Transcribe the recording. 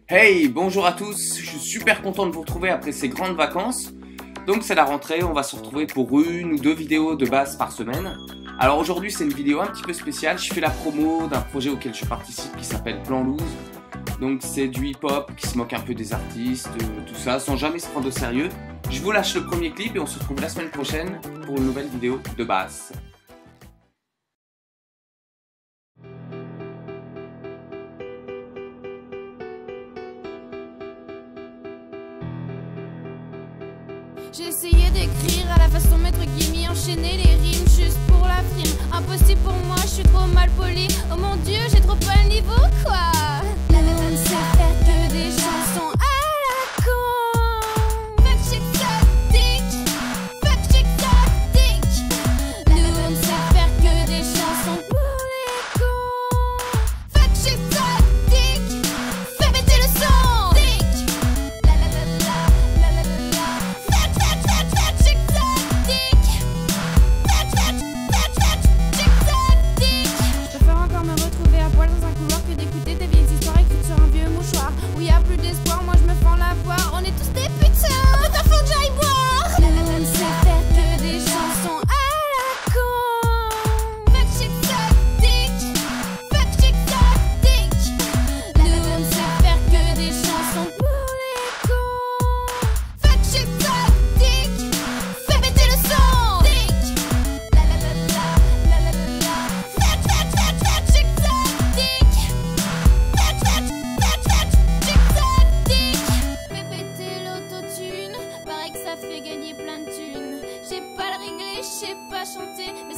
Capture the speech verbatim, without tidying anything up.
Hey, bonjour à tous, je suis super content de vous retrouver après ces grandes vacances. Donc c'est la rentrée, on va se retrouver pour une ou deux vidéos de base par semaine. Alors aujourd'hui c'est une vidéo un petit peu spéciale, je fais la promo d'un projet auquel je participe qui s'appelle Plan Loose. Donc c'est du hip-hop qui se moque un peu des artistes, tout ça, sans jamais se prendre au sérieux. Je vous lâche le premier clip et on se retrouve la semaine prochaine pour une nouvelle vidéo de base. J'ai essayé d'écrire à la façon maître Gimme, enchaîner les rimes juste pour la frime. Impossible pour moi, je suis trop mal poli. Oh mon dieu, j'ai trop pas le niveau quoi. La la ne sait faire que des chansons à la con. Fuck j'exotique, fuck j'exotique. La la ne sait faire que des chansons pour les cons. Fuck j'exotique, fais péter le son. La la la la la la la la. Je préfère encore me retrouver à poil dans un couloir que d'écouter des vieilles histoires écrites sur un vieux mouchoir. Où y a plus d'espoir, moi je me fends la voix. On est tous des putains. Putain, faut que j'aille boire. La la la ne sait faire que des chansons à la con. Fuck j'exotique, fuck j'exotique. La la la ne sait faire que des chansons pour les cons. Fuck j'exotique, fais péter le son. La la la la la la la la. Fuck fuck fuck fuck j'exotique. Fuck fuck fuck fuck j'exotique. Fais péter l'autotune, paraît que ça fait gagner plein de thunes. J'ai pas le régler, je sais pas chanter.